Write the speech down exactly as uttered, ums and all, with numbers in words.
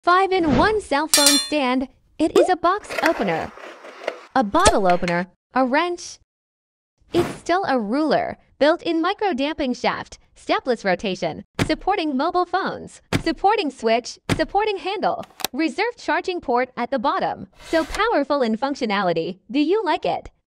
five in one cell phone stand. It is a box opener, a bottle opener, a wrench. It's still a ruler, built-in micro-damping shaft, stepless rotation, supporting mobile phones, supporting switch, supporting handle, reserved charging port at the bottom. So powerful in functionality. Do you like it?